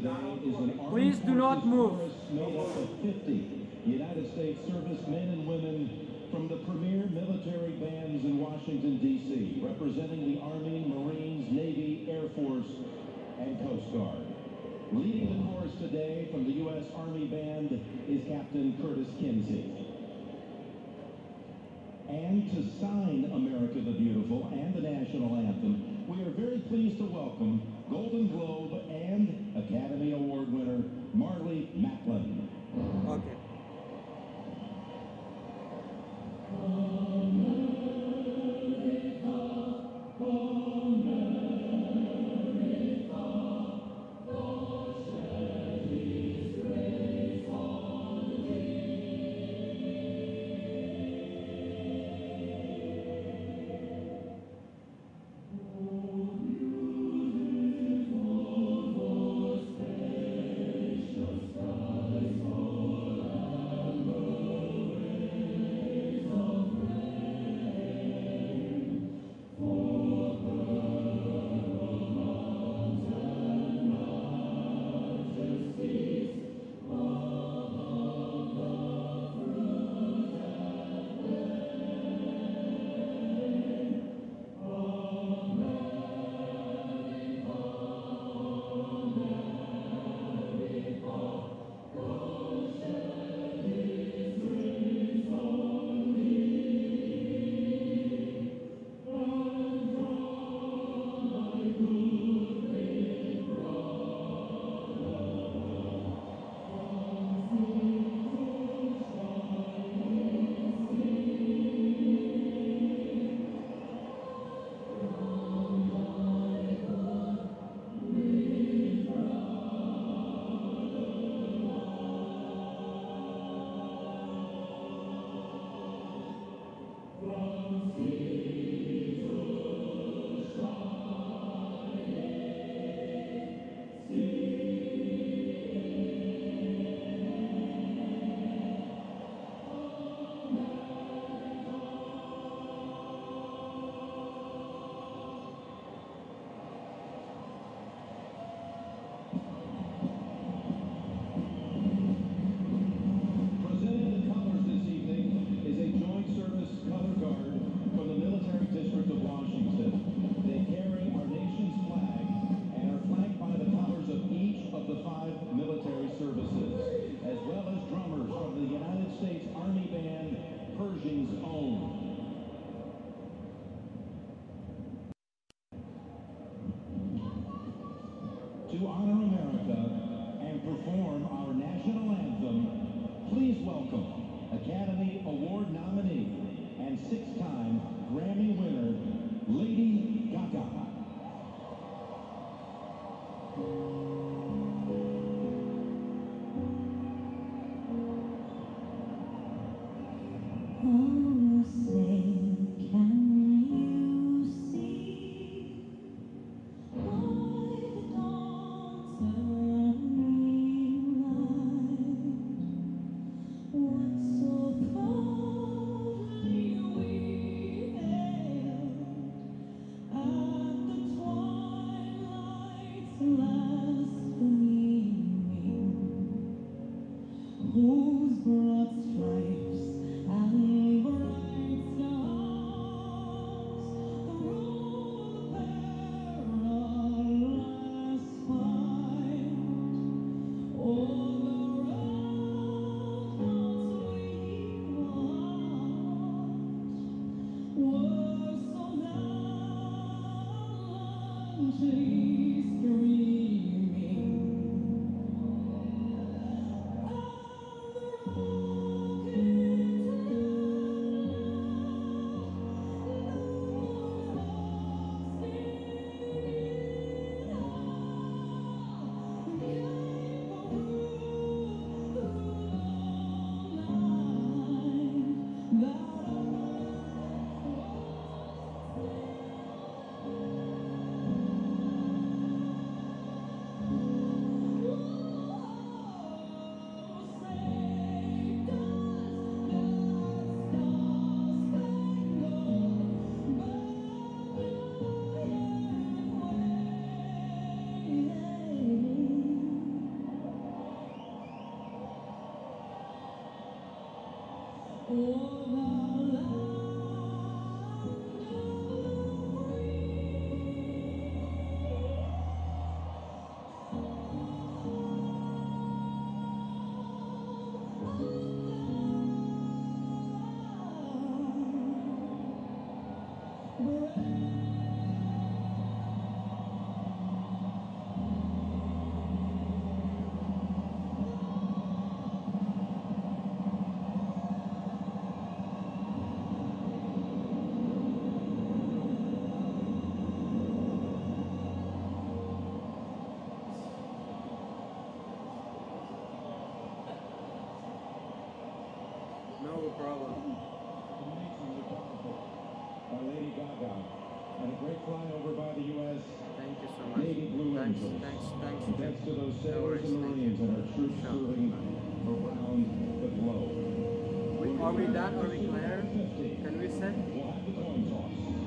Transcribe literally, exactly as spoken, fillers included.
today is an armed Please do not forces move. chorus made up of fifty United States servicemen and women from the premier military bands in Washington, D C, representing the Army, Marines, Navy, Air Force, and Coast Guard. Leading the chorus today from the U S Army Band is Captain Curtis Kinsey. And to sign America the Beautiful and the National Anthem, we are very pleased to welcome Golden Globe and Academy Award winner Marlee Matlin. Okay. To honor America and perform our national anthem, please welcome Academy Award nominee and six-time Grammy winner, Lady Gaga. Oh, say, can you see by the dawn's early light what so proudly we hailed at the twilight's last gleaming, whose broad stripes and for the land No problem. By Lady Gaga. And a great flyover by the U S Thank you so much. Navy Blue Thanks, Angels. thanks, thanks. And thanks to those No sailors worries, and thank you. Marines and our troops Sure. serving around the globe. Are we done? Are we clear? fifty. Can we set? We'll have the coin toss.